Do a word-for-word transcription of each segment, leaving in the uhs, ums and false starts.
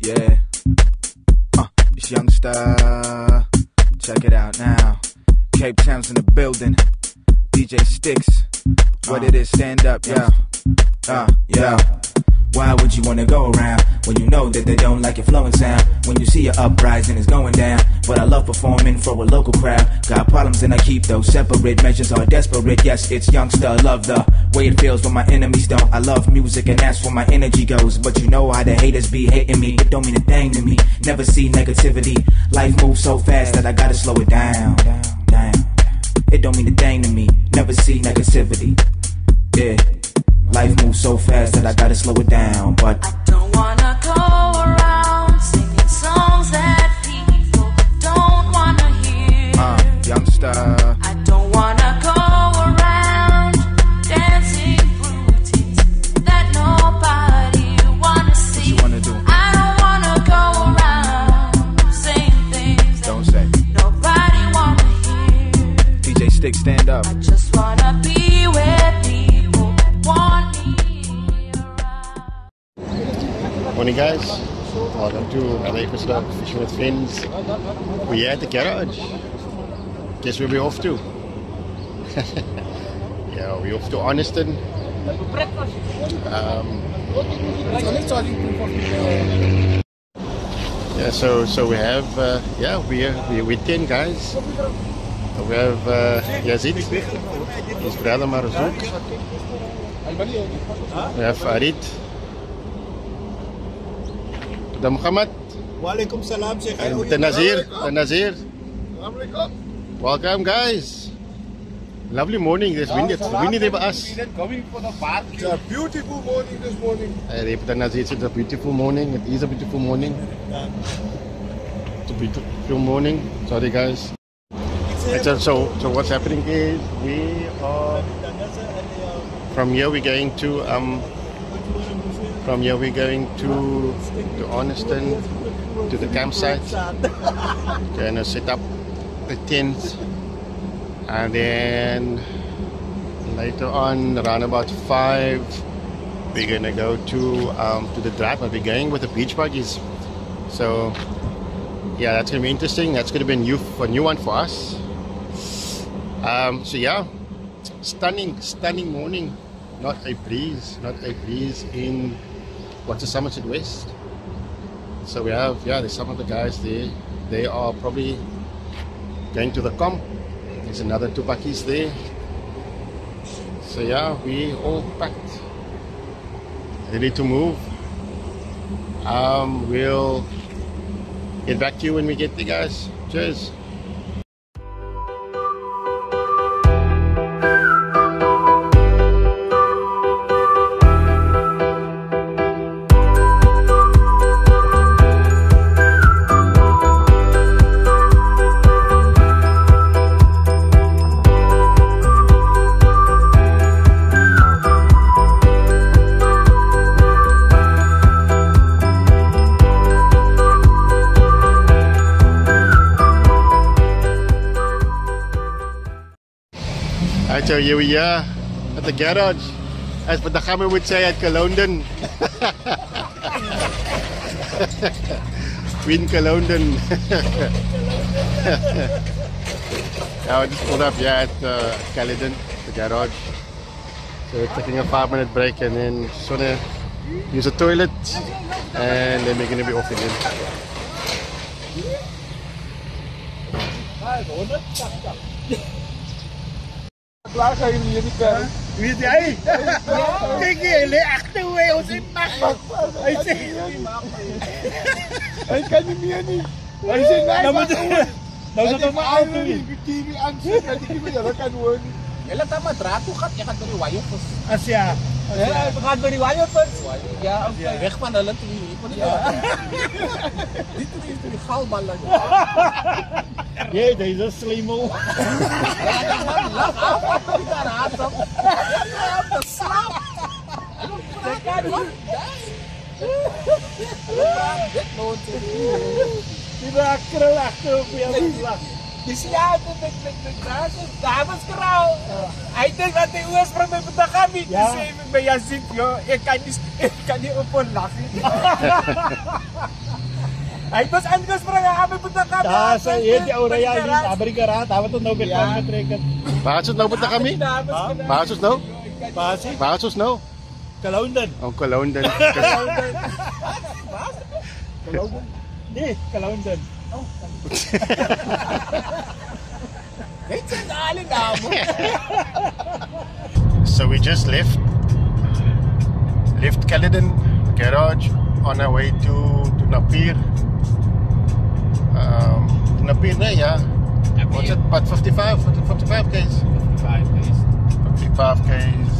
Yeah. Uh, it's Youngster. Check it out now. Cape Town's in the building. D J Sticks. What uh, it is, stand up, yeah. Uh, yeah. Why would you wanna go around when you know that they don't like your flowing sound? When you see your uprising is going down. But I love performing for a local crowd. Got problems and I keep those separate. Measures are desperate, yes, it's Youngster. Love the way it feels when my enemies don't. I love music and that's where my energy goes. But you know how the haters be hating me. It don't mean a thing to me. Never see negativity. Life moves so fast that I gotta slow it down. Down, down. It don't mean a thing to me. Never see negativity. Yeah. Life moves so fast that I gotta slow it down, but I don't wanna go around singing songs that people don't wanna hear. Uh, Youngster. I don't wanna go around dancing routines that nobody wanna see. What you wanna do? I don't wanna go around saying things don't say nobody wanna hear. D J Stick, stand up. I just wanna be where people want. Morning guys, welcome to another episode of Fishing with Friends. We're at the garage. Guess where we're off to? Yeah, we're off to Arniston. Um, yeah, so so we have uh, yeah we're we're with ten guys. We have uh, Yazid, his brother Marzouk. We have Farid. The Muhammad. Walaikum salam, Sheikh. And the Nazir. The Nazir. Welcome, guys. Lovely morning. There's windy. It's windy there by us. Going for the bath. It's a beautiful morning this morning. Uh, the Nazir said it's a beautiful morning. It is a beautiful morning. It's a beautiful morning. Sorry, guys. So, so, so what's happening is we are from here. We're going to um. From here we're going to to Arniston, to the campsite. We're going to set up the tents, and then later on around about five we're going to go to um, to the drive. But we're going with the beach buggies, so yeah, that's going to be interesting. That's going to be a new a new one for us. Um, so yeah, stunning stunning morning. Not a breeze, not a breeze in what's the Somerset West. So we have, yeah, there's some of the guys there. They are probably going to the comp. There's another two buckies there. So yeah, we all packed, ready to move. Um, we'll get back to you when we get there, guys. Cheers. So here we are at the garage, as the Khamer would say, at London. Win London. Now I just pulled up here at uh, Caledon, the garage. So we're taking a five minute break and then just want to use the toilet, and then we're going to be off again. Klaar ga je hier niet kijken. Wie jij? Kijk je, leg achter mij ons in pak. Hij zegt, hij kan niet meer niet. Hij zegt, nee, maar gewoon. Nou zat er maar auto niet. Die T V aanzet, hij niet meer, dat kan gewoon niet. Je laat dat maar draad toe gaat, je gaat door die wire first. As ja. We gaan door die wire first. Ja, oké. Weg van de lente hier. Dit is door die galballen. Jee, deze is slim hoor. Ja, man, lach af. Ik ga haat op. Ja, dat slaap. Dat kan niet. Dit moet die raakt krul achter op je lach. Die slaat met de grazen. Dameskrauw. Hij denkt dat hij oorsprong met de gaan niet. Dus even bij jou zit, joh. Ik kan niet op een lachen. Ay, pas Andres para nga kami punta kami. Ah, sa iya di Aurea ni abri ka tawa to no get on trek. Pasos na punta kami? Pasos no? Pasi? Pasos no? Kalaundan. Oh, Kalaundan. Kalaundan. Kalaundan. Di, Kalaundan. Oh. So we just left left Caledon garage on our way to to Napier. Um, Napier na yeah. What's it? But fifty-five, fifty-five k's. fifty-five k's. fifty-five k's.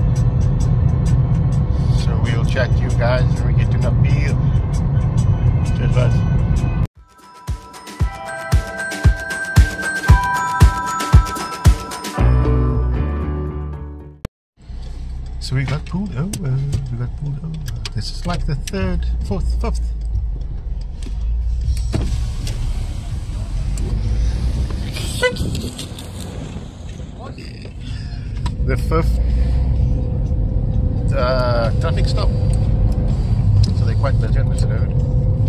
So we'll chat to you guys when we get to Napier. Cheers, guys. So we got pulled over. We got pulled over. This is like the third, fourth, fifth. The fifth uh, traffic stop. So they're quite busy on this road.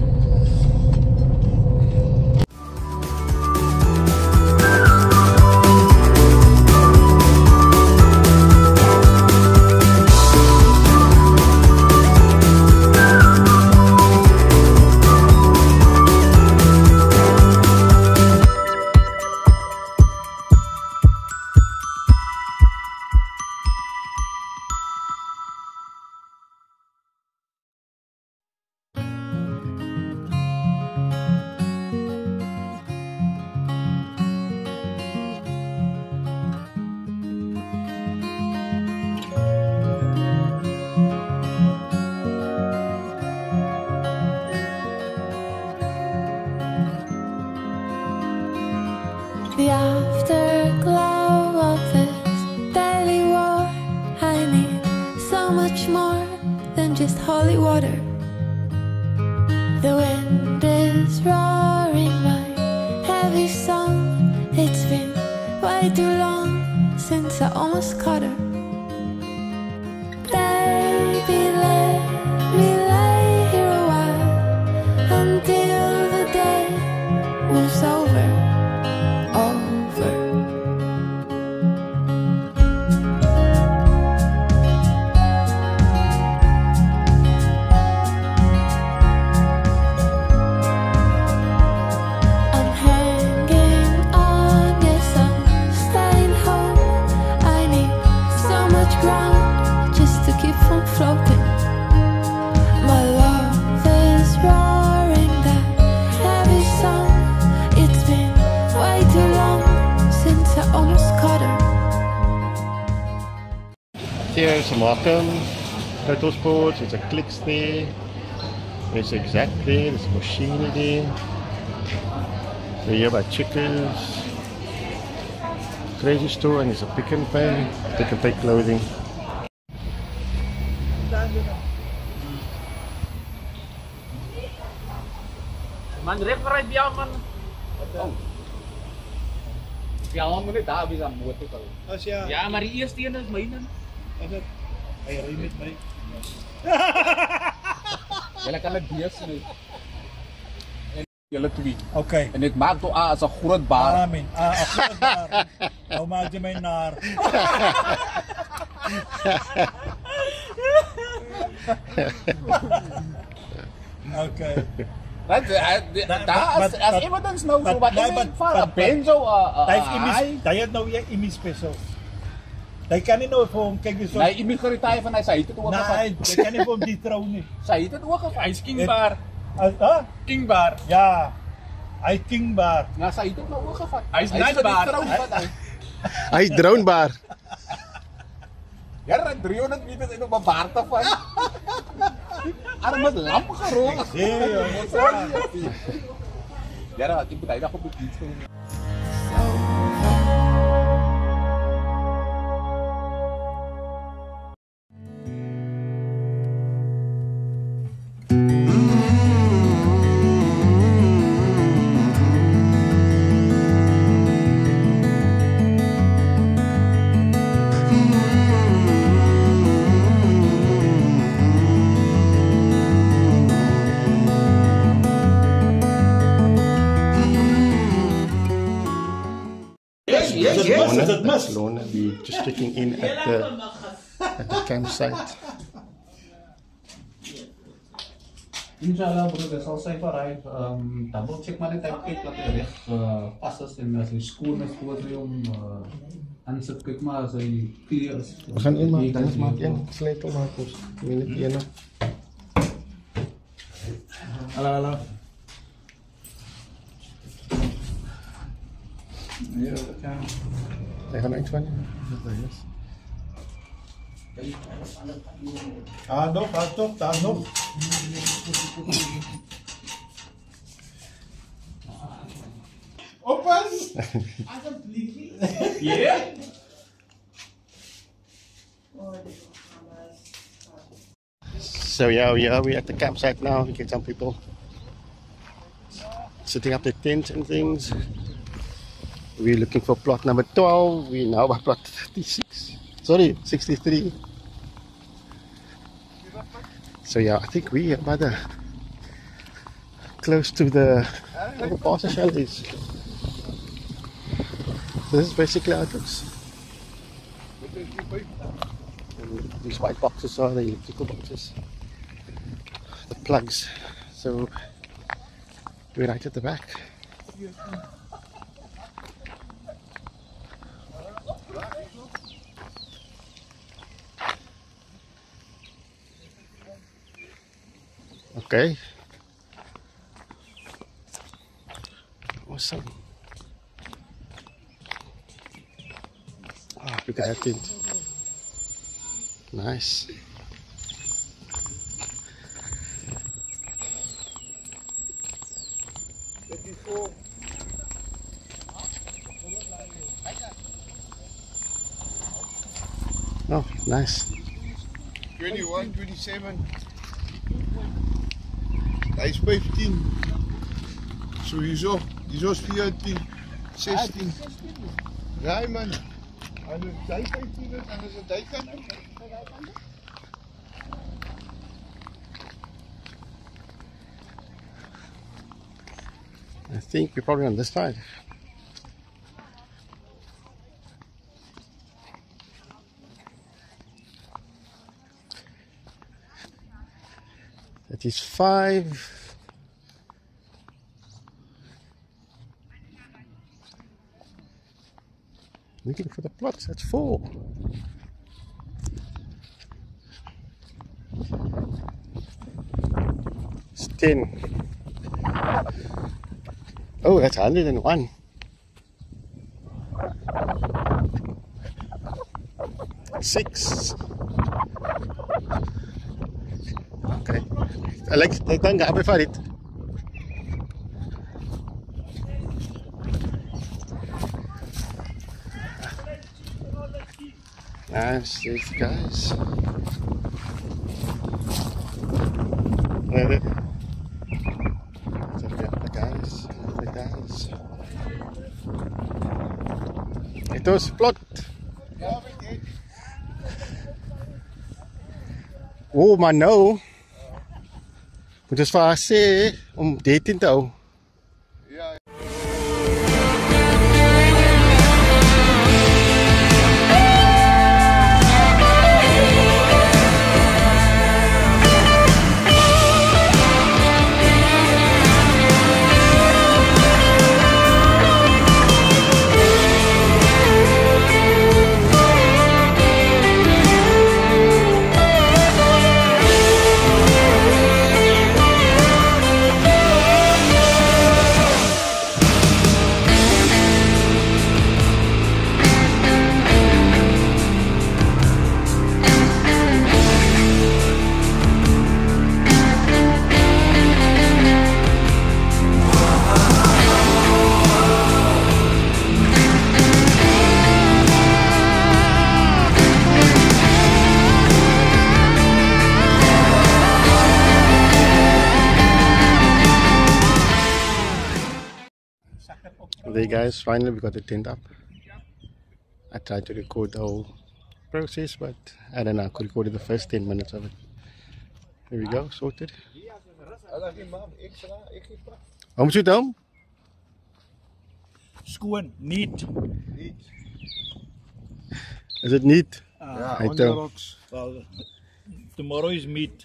The afterglow of this daily war. I need so much more than just holy water. The wind is roaring my heavy song. It's been way too long since I almost caught her. Baby, let me lay here a while until the day moves over. Here's Markham, Total Sports, it's a Clicks there, there's Exact there, there's Moschini there, we're here by Chickers, Crazy Store, and there's a Pick and Pay, Pick and Pay clothing. Man, referee biya man. Oh. Biya man ulit ha, bisa motor ka. Oh, siya. Ja, maar die eerste een is myne. Ano? Ay, remit my. Julle kan dit bees nie. En julle twee. Okay. En ek maak toe as 'n groot baar. Amen. Ah, 'n groot baar. Nou maak jy my naar. Okay. Dat daar as iemand dan nou so wat net vir 'n benzo uh Daai imis, daai het nou jy imis special. Daai kan nie nou vir hom kyk hierso. Hy immigritaai van hy sy het dit ook gevat. Nee, jy kan nie vir hom die trou nie. Sy het dit ook gevat. Hy's kingbar. Ah, Kingbar. ja. Hy kingbar. Ja, sy het dit nou ook gevat. Hy's nightbar. Hy's dronebaar. Ja, driehonderd meter in op 'n baar te van. Armes lam gerol. Nee, joh. Ja, ek moet eendag op die fiets kom. Lorna, that's Lorna. We're just checking in at the at the campsite. Inshallah, bro, this also if arrive, um, double check money type kit like the uh, passes in the school, na school yung answer quick ma so clears. Saan yun mga tanis mga yan? Slate mga kus. Minute yan o. Ala ala. Teka na ito niya. Ano, pato, tano. Open! Yeah. So yeah, yeah, we're at the campsite now. We get some people setting up their tents and things. We're looking for plot number twelve. We now at plot thirty-six. Sorry, sixty-three. So yeah, I think we are rather close to the pasture shelters. So this is basically how it looks. And these white boxes are the electrical boxes, the plugs. So we're right at the back. Okay. Awesome. Ah, look at that tent. Nice. Oh, nice. twenty-one, twenty-seven. Hij is vijftien. Sowieso. Die is veertien. zestien. Ja, man. Anders hij vijftien is, anders is hij kan. I think we're probably on this side. That is five. Looking for the plots, that's four. It's ten. Oh, that's one hundred and one. Six. Okay. Alex, ik kan gaan bij it. Nice, these guys. There the guys, the guys. Ito is plot. Oh, maar nou moet ons vir haar sê om dertien te hou. There guys, finally we got the tent up. I tried to record the whole process, but I don't know, I could record the first ten minutes of it. There we go, sorted. Hoe moet je het doen? Schoon, neat. Neat. Is it neat? Yeah, I on the tell. rocks. Well, tomorrow is meat.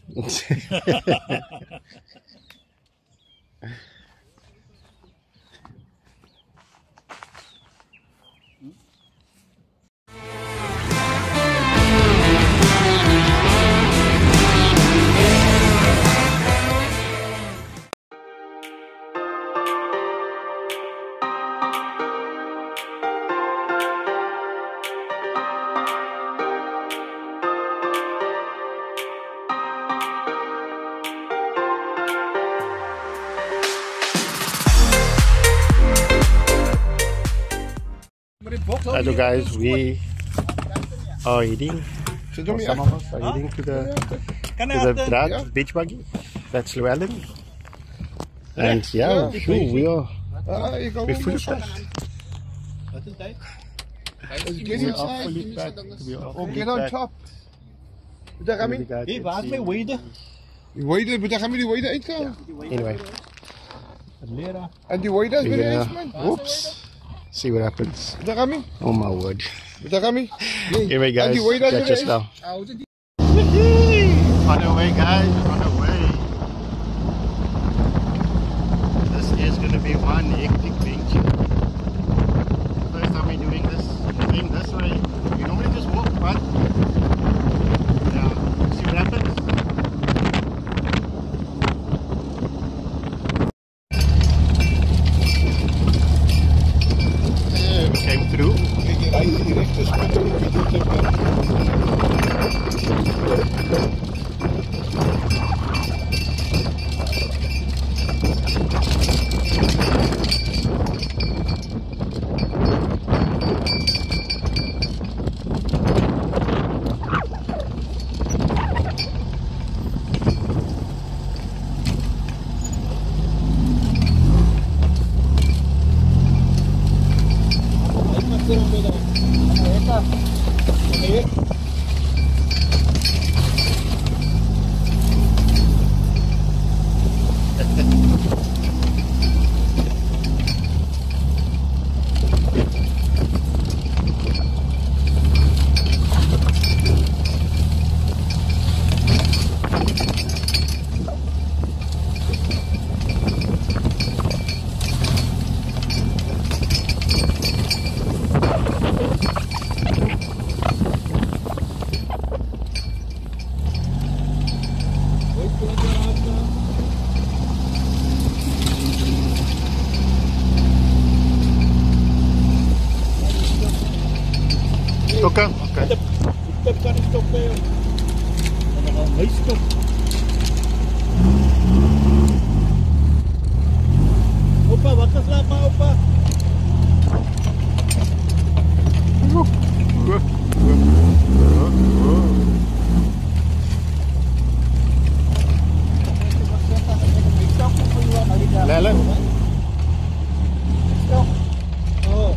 Hello guys, we are heading, Sit or hom some hier. of us are heading to the, Kan to hy the agter? Draad Yeah. beach buggy. That's Llewellyn. And yeah, Yeah. sure, we are Ah, ek hou we're hom fully mos. packed. Wat is hy? Let's get We are inside. fully packed. We are Oh, fully get on packed. top. Moet ek hom? Hey, waar is my wader? Die wader, moet ek hom die wader uitgaan? Anyway, Lera. En die wader is we're weer gonna, eens man. whoops, see what happens. Moet ek hom? Oh my word. Moet ek hom? Anyway En guys, die wader is catch weer us eens. now. Hou dit. On the way guys, on the way. This is going to be one hectic venture. First time we're doing this, doing this way. We normally just walk, but yeah, see what happens. Yeah, we came through. Kyk hier, hy is die regte spot om die video te maak. Okay, okay. Stop kan nie stop nie. En dan gaan hy stop. Opa, wat is laat maar opa? Lelen. Oh.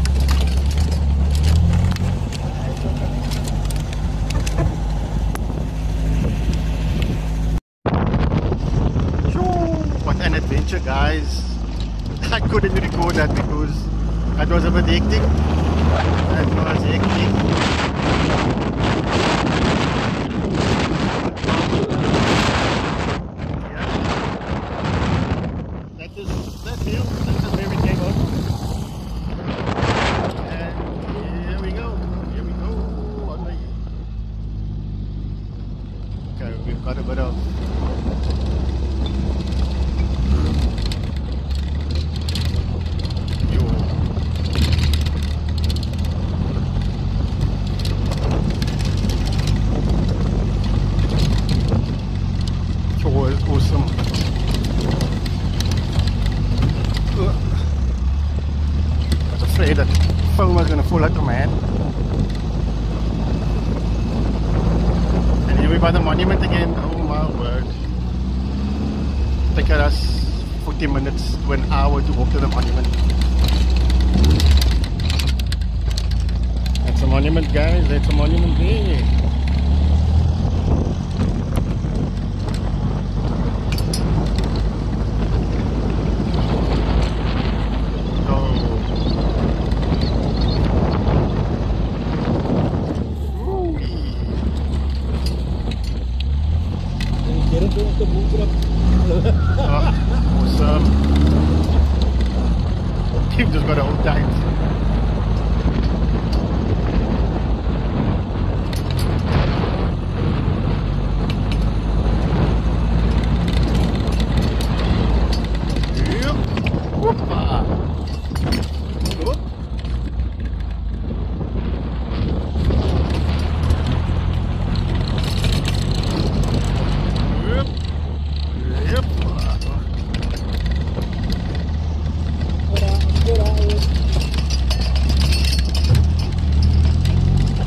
What an adventure guys. I couldn't record that because that was a bit hectic. That was hectic. Yeah. That is that hill. That is where we came up. And here we go. Here we go. On the... Okay, we've got a bit of was awesome. I was afraid that phone was going to fall out of my hand. And here we're by the monument again. Oh my word. It took us forty minutes to an hour to walk to the monument. That's a monument guys, that's a monument there.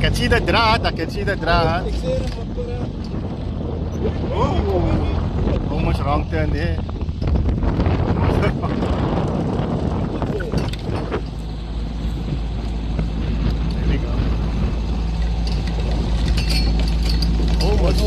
can see the draad, I can see the draad. Oh, almost wrong turn there. There we go. Almost.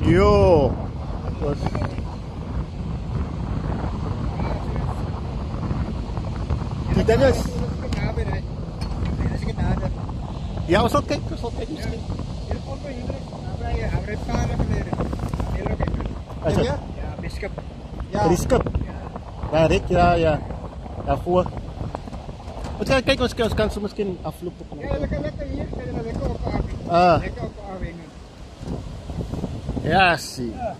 Yo. Was... Die ding is. Ja, ons sal kyk, ons sal kyk miskien. Acha. Ja, biskop. Ja. Biskop. Ja, Rick, ja, ja. Daarvoor. Ons gaan kyk, ons, ons kan so miskien afloop op. Ja, lekker lekker hier, kan je lekker op afwingen. Ah. Lekker op afwingen. Ja, zie. Ja.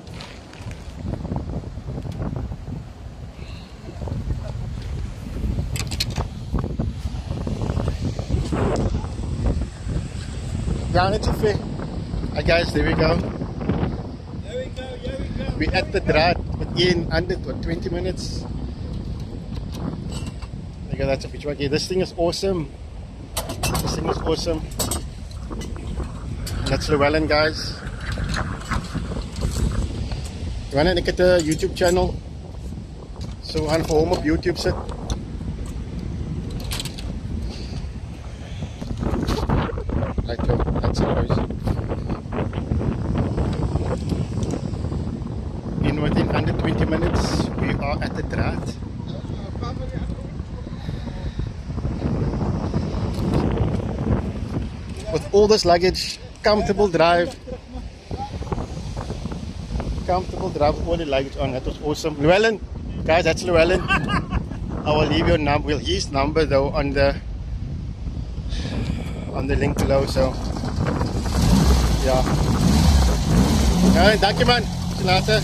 Ja, net so ver. Hi guys, there we go. There we go, there we go. We at the draad within under what, twenty minutes. Look at that picture. Okay, this thing is awesome. This thing is awesome. That's Llewellyn, guys. Llewellyn, ek het 'n YouTube channel. So gaan vir hom op YouTube sit. Like so, that's it, guys. In within under twenty minutes, we are at the draad. With all this luggage, comfortable drive. Comfortable drive with all the luggage on. That was awesome. Llewellyn, guys, that's Llewellyn. I will leave your number, well, his number though on the on the link below. So yeah. Ja, dankie man. Tot later.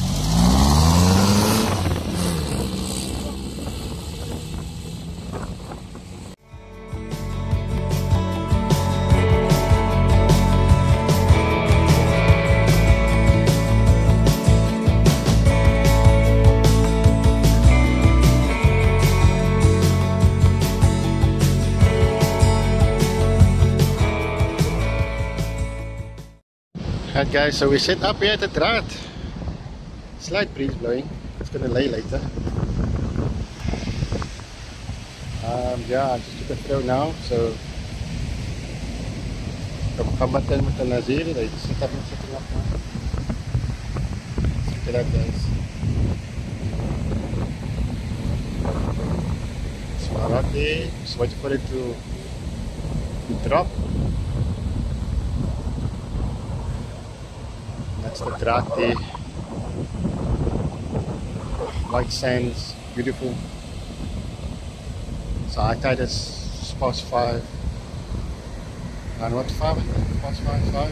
Right guys, so we set up here at the draad. Slight breeze blowing. It's gonna lay later. Um, yeah, I just took a throw now. So from Kambatan with the Nazir, they set up and setting up now. Check it out guys. So right there, just waiting for it to, to drop. That's the draad there. White sands, beautiful. So high tide is past five. And what five? Past five, five.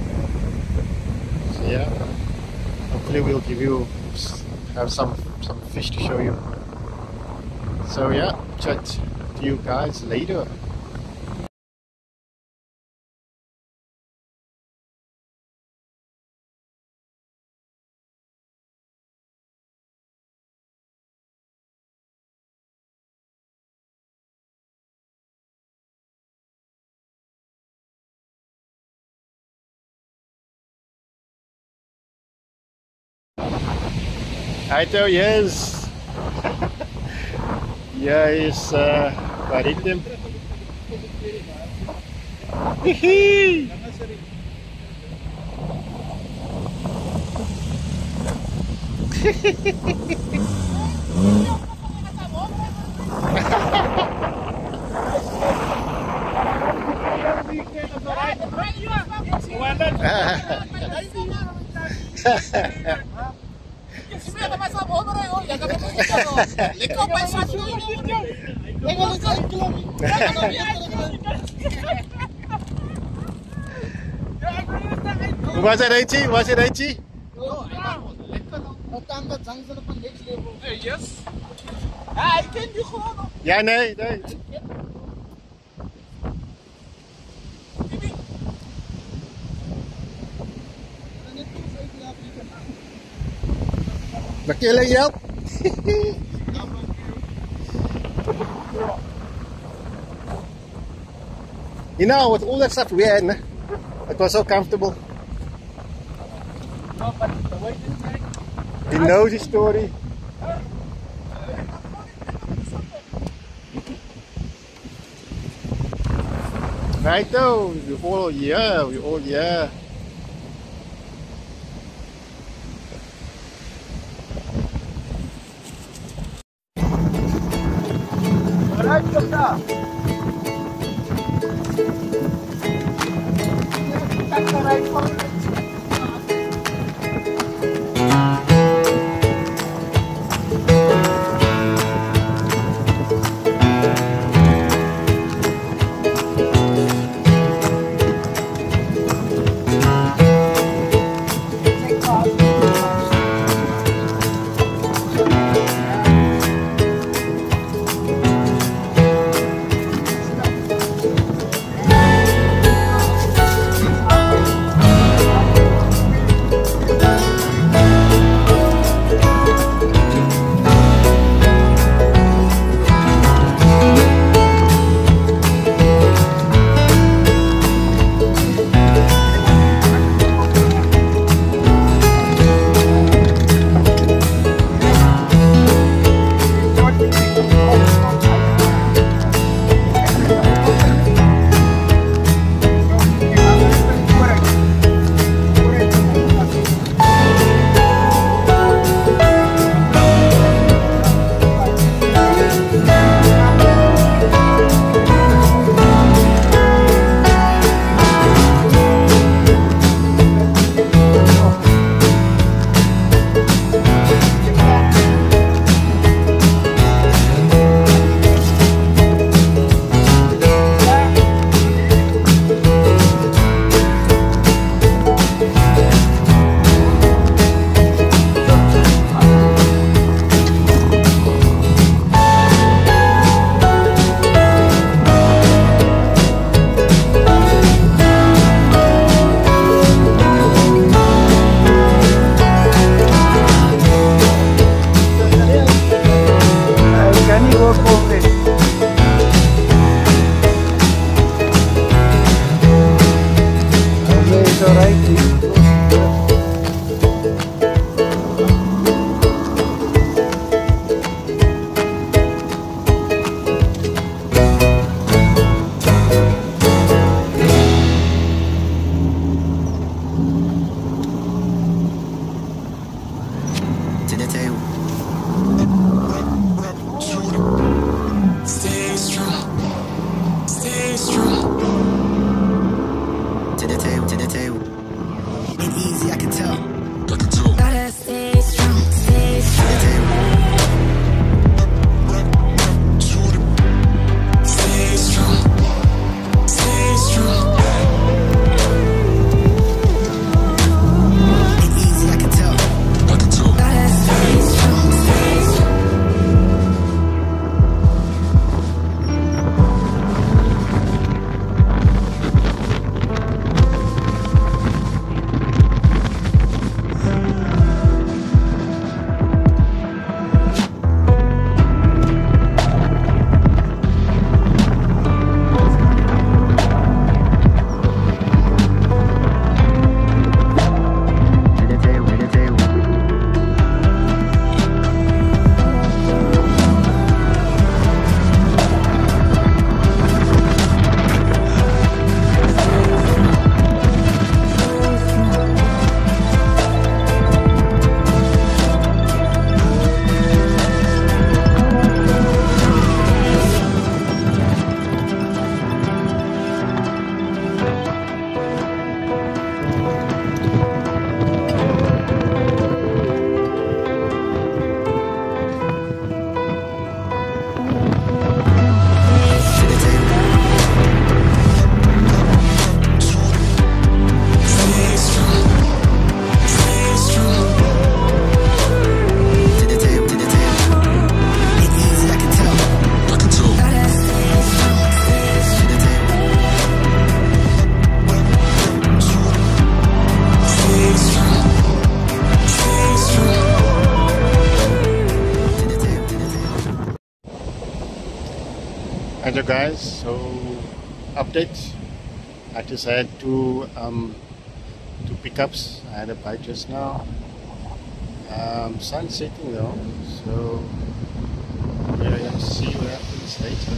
So yeah. Hopefully we'll give you have some some fish to show you. So yeah, chat to you guys later. Aito, yes. Yeah, is uh, Baritim. Hihi. Was it Aichi? Was it Aichi? Yes. Ah, ik ken die gewoon. Ja, nee, nee. Wat je alleen helpt? You know, with all that stuff we had, it was so comfortable. No, but the way this guy. He knows his story. Right though, we all yeah, we all yeah. Hello guys, so update. I just had two um, two pickups. I had a bite just now. Um, sun setting though, so we're gonna see what happens later.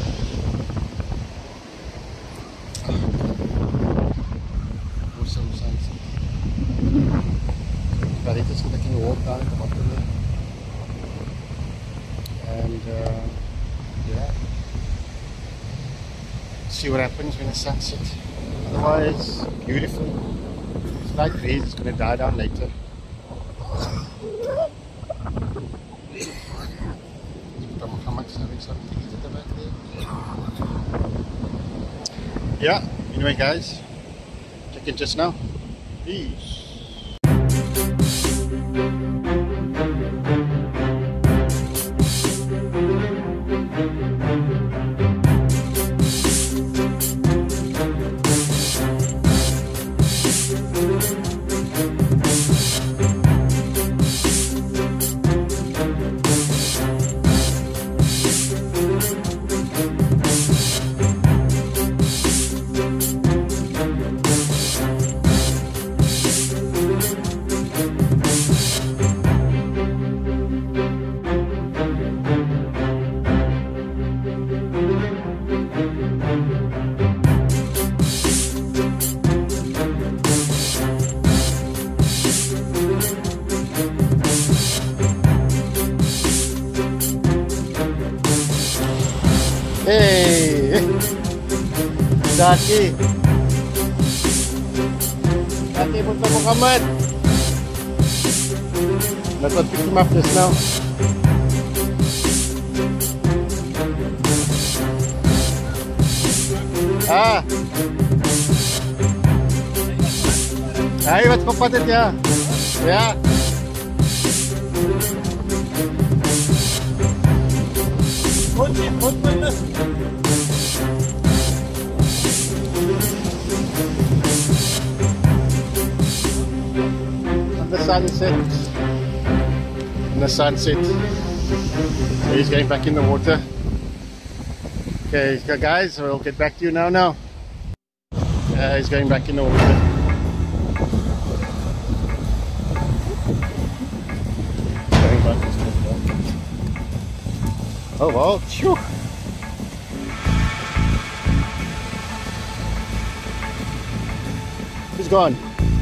Awesome sunset. But it is looking warm down at the bottom there. And uh, yeah. see what happens when the sun sets. Otherwise, beautiful. It's light breeze, it's going to die down later. Muhammad's having something to eat at the back there. Yeah, anyway guys, check in just now. Peace. Hey, Daki, Daki, punta mo Muhammad. Let's not pick him up just now. Ah, ay, wat kapatid ya? Ya. The sunset. And the sunset. So he's going back in the water. Okay, guys, we'll get back to you now. Now, uh, he's going back in the water. Going back. Oh wow! Phew. He's gone.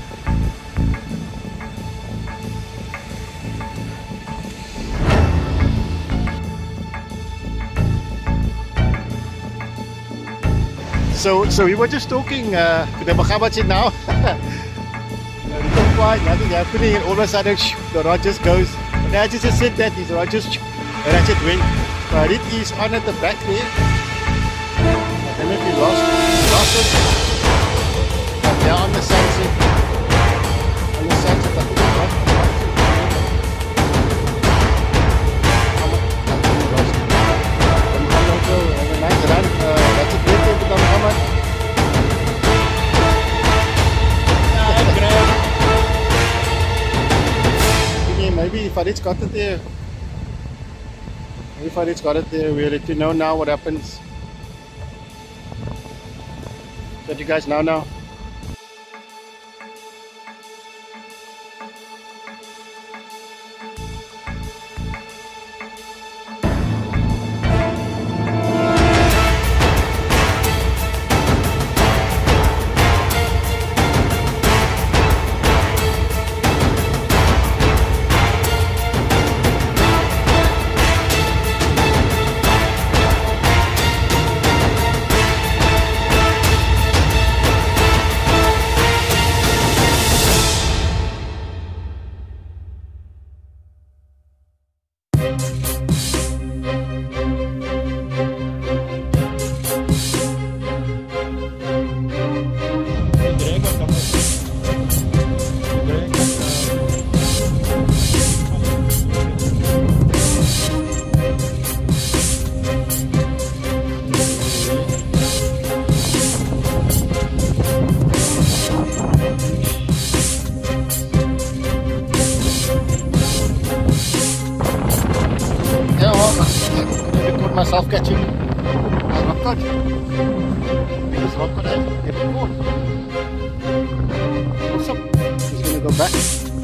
So, so we were just talking uh, to the Muhammad now. Don't quite, nothing happening, and all of a sudden, shoo, the rod just goes. And I just said that his rod just, shoo, and I just went. But it is on at the back there. I don't know if he lost, lost it. But yeah, on the sunset. On the sunset, I think it's right. Have a nice run. Uh, that's a great thing to come, Muhammad. Yeah, maybe if I did got it there. Maybe if I did got it there, we'll let you know now what happens. Let you guys know now. Myself catching a rock cod. Because rock cod I've hit before. Awesome. He's going to go back.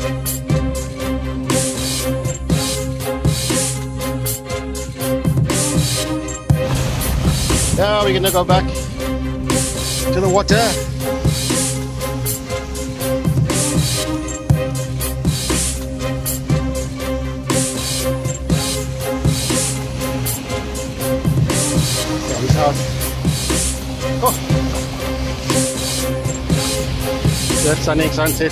Now we're going to go back to the water. Out. Oh, Just stunning sunset.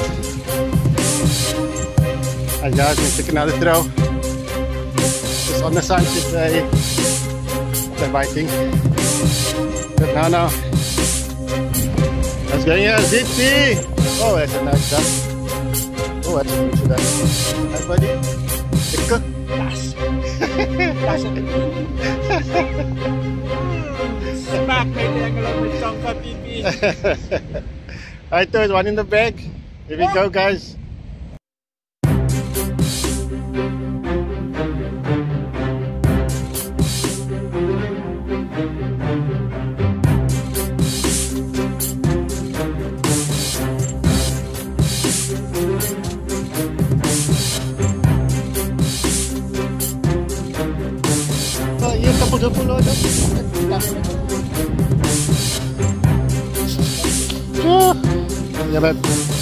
And guys, we took another throw. Just on the sunset day. They're biting. But now, now. Let's go here, Zitty! Oh, that's a nice duck. Oh, that's a good duck. Nice buddy. Lekker. Das. Das is smaak my lekker met chonka pipi. Alright, there's one in the bag. Here we go, guys. Oh, iya, kapul-kapul ada. Ah, ya bet.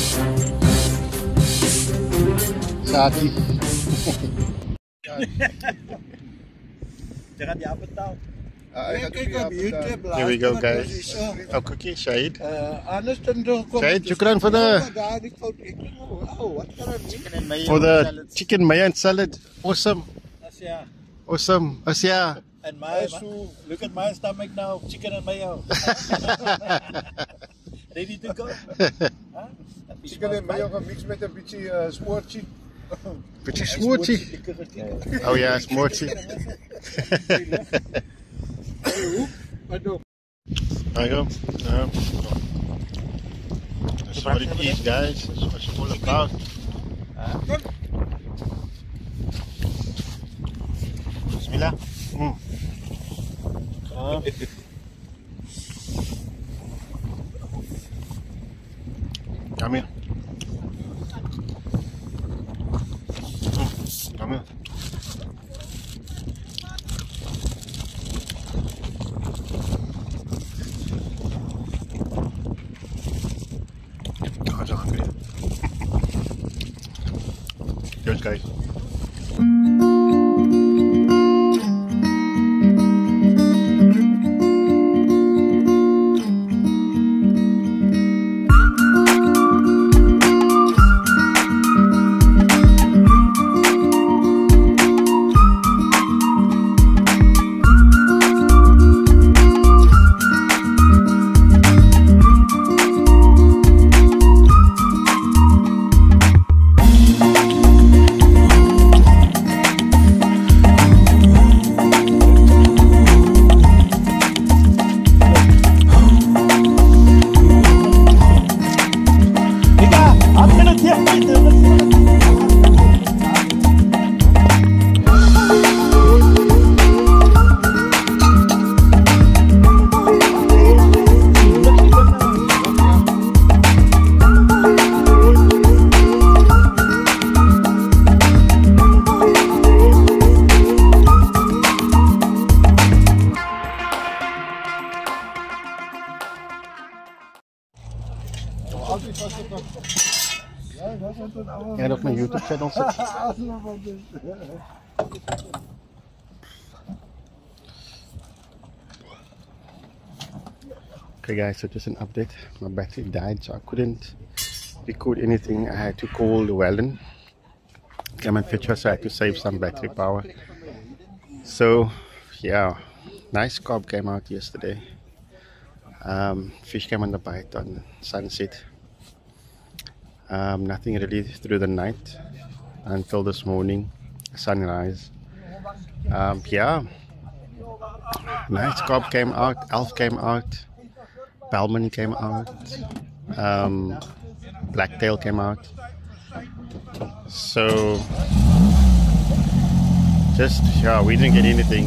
Sati. Jangan diapet tau. Here we go, guys. Oh, cookie, Shahid. Arniston Shahid, shukran for the for the chicken mayo and salad. Awesome, Asia. awesome. Asia. And my, look at my stomach now, chicken and mayo. Ready to go? Huh? Chicken en mayo gemixed met een beetje uh, smoortje. Beetje smoortje. Oh yeah, smoortje. Wat doe? There you go. Um, that's what it is, guys. That's what it's all about. Bismillah. Mm. Uh. Yummy. Mm. Yummy. I'm so hungry. Cheers, guys. Jij op mijn YouTube channel zit. Okay guys, so just an update. My battery died, so I couldn't record anything. I had to call the Welly, come and fetch her, so I had to save some battery power. So yeah, nice carp came out yesterday. Um, fish came on the bite on sunset. Um, nothing really through the night until this morning, sunrise. Um, yeah, nice carp came out, elf came out, Bellman came out, um, blacktail came out. So just yeah, we didn't get anything.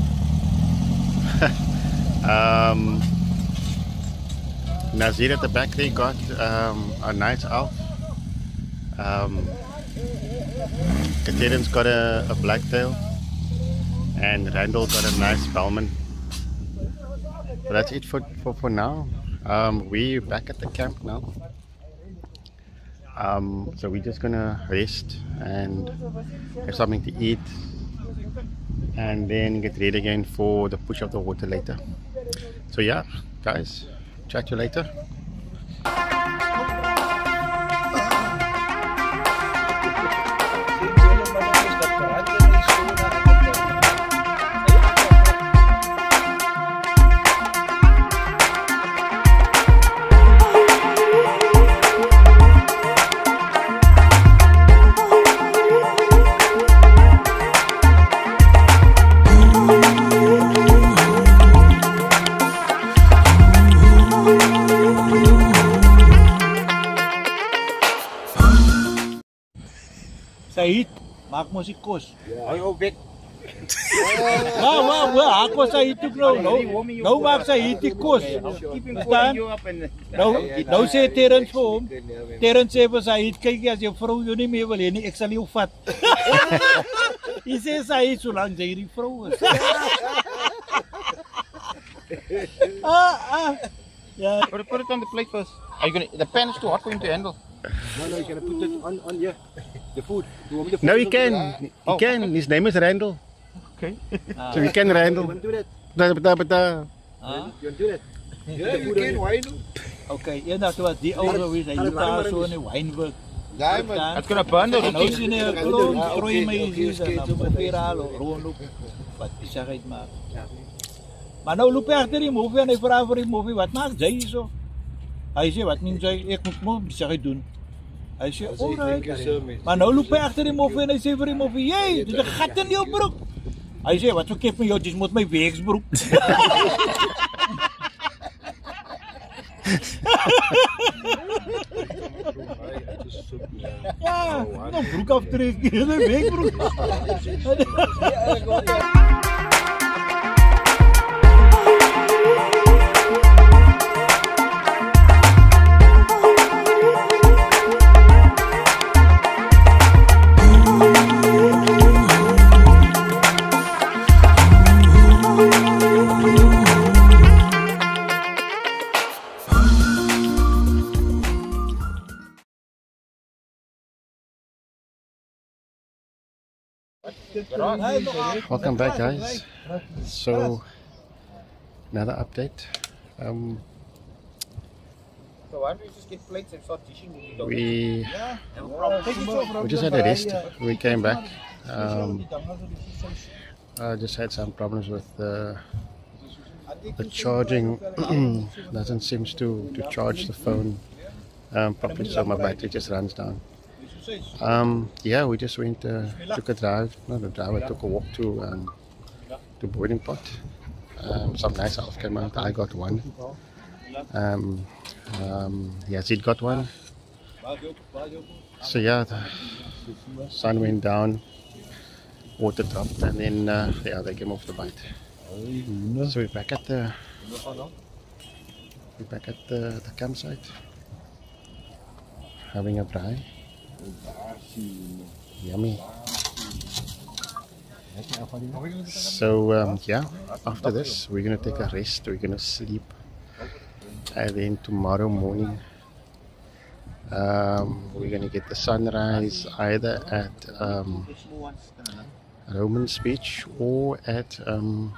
um, Nazir at the back they got um, a nice elf. Um, Katerin's got a, a blacktail, and Randall got a nice Bellman. But that's it for, for, for now. Um, we're back at the camp now. Um, so we're just gonna rest and have something to eat, and then get ready again for the push of the water later. So yeah, guys, chat to you later. Sahit, maak mo si Kos. Ay, obek. Wah, wah, wah, ako sa itik nou. Nou maak sa itik Kos. Verstaan? Nou, nou sê Terrence vir hom. Terrence sê vir Sahit, kyk as jou vrou jou nie meer wil hê nie, ek sal jou vat. Hy sê Sahit, solank jy die vrou is. ah, ah. Yeah. Put it, put it on the plate first. Are you gonna? The pan is too hot for him to handle. No, no, you're gonna put it on on here. The food. You want me to No, put he it on can. the- He Oh. can. His name is Randall. Okay. So he can Randall. You want to do that? Beta, beta, beta. Ah. You want to do that? Yeah, you can, why not? Okay, eendag toe was die ou gewees, hy loop daar so in die wynwerk. Ja, man. That's gonna burn the En nou rookie. sien hy 'n klomp trooi meisies en dan probeer haal, rondloop. Wat die sagheid maak. Maar nou loop hy agter die movie en hy vra vir die movie, wat maak jy hierso? Hy sê, wat min jy, ek moet mom, die sagheid doen. Hy sê, alright. Maar nou loop hy agter die movie en hy sê vir die movie, jy, dit is 'n gat in jou broek. Hy sê, wat verkeerd met jou, dis moet my weeksbroek. Ja, nou broek aftrek, een weekbroek. Welcome back, guys. So, another update. Um, So why don't we just get plates and start dishing? We don't we we just had a rest. We came back. Um, I just had some problems with the the charging. Doesn't seem to to charge the phone um, properly, so my battery just runs down. Um, yeah, we just went, uh, took a drive, not a drive, I took a walk to um, to Boarding Pot. Um, some nice elf came out, I got one. Um, um, yes, it got one. So yeah, the sun went down, water dropped, and then uh, yeah, they came off the bite. So we're back at the we're back at the, the campsite, having a braai. Yummy. So um, yeah, after this we're gonna take a rest, we're gonna sleep, and then tomorrow morning um, we're gonna get the sunrise either at um, Arniston Beach or at um,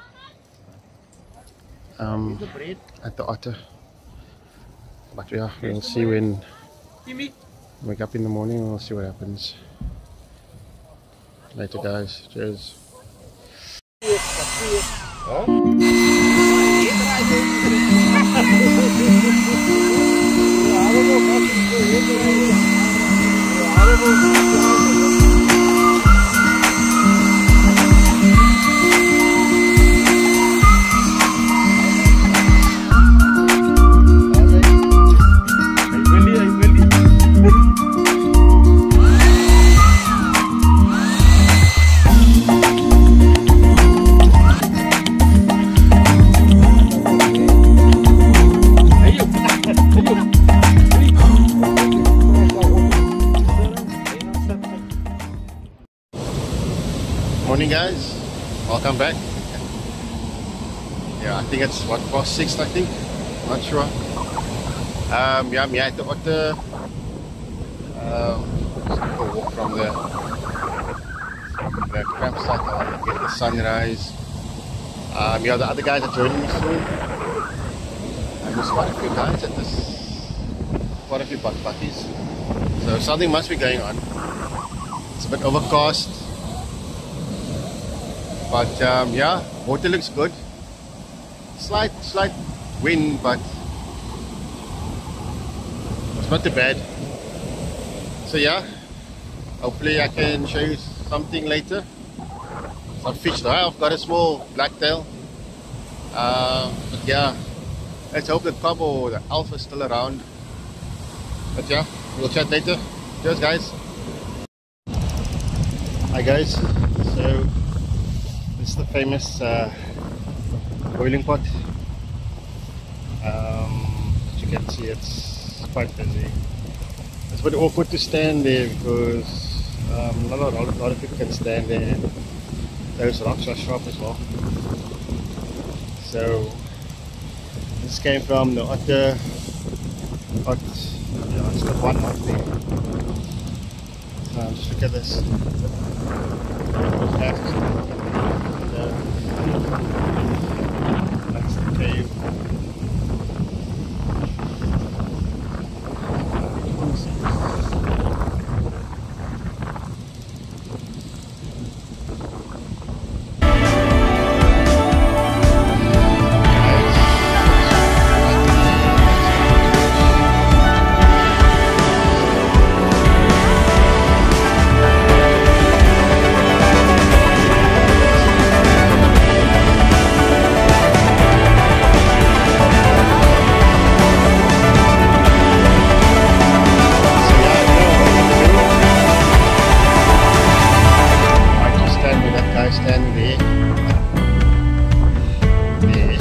um, at the Otter. But yeah, we'll see when wake up in the morning, we'll see what happens. Later, guys. Cheers. Morning, guys. Welcome back. Yeah, I think it's what past six. I think. Not sure. Um, yeah, me at the Otter. Um, just took a walk from the from the campsite. I want to get the sunrise. Um, yeah, the other guys are joining me soon. And there's quite a few guys at this. Quite a few bug parties. So something must be going on. It's a bit overcast. But um, yeah, water looks good. Slight, slight wind, but it's not too bad. So yeah, hopefully I can show you something later. Some fish though. I've got a small blacktail. Um, but yeah, let's hope that Cobb or the Alpha is still around. But yeah, we'll chat later. Cheers, guys. Hi guys, so this is the famous uh, boiling pot. Um, as you can see, it's quite busy. It's a bit awkward to stand there because um, not a lot, a lot of people can stand there. Those rocks are sharp as well. So this came from the other hot, yeah, it's got one hot there. Now just look at this. That's the cave. Standing there. There.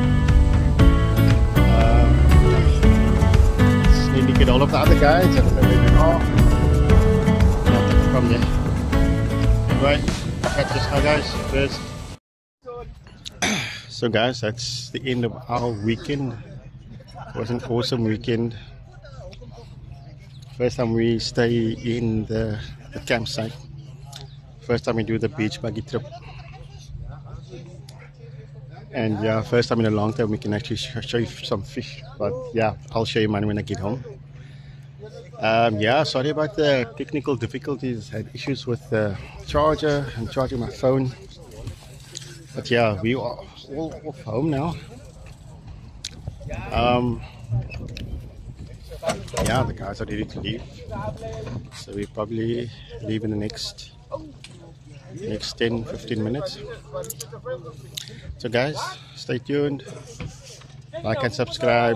Um, just need to get all of the other guys and then we can all from there. Right, catch us now guys. Cheers. So guys, that's the end of our weekend. It was an awesome weekend. First time we stay in the, the campsite. First time we do the beach buggy trip, and yeah, first time in a long time we can actually sh show you some fish. But yeah, I'll show you mine when I get home. Um, yeah, sorry about the technical difficulties. I had issues with the charger and charging my phone. But yeah, we are all off home now. Um, yeah, the guys are ready to leave, so we probably leave in the next. next ten fifteen minutes. So guys, stay tuned, like and subscribe.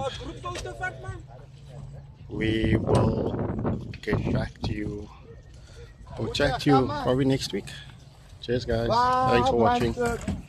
We will get back to you or chat to you probably next week. Cheers guys, thanks for watching.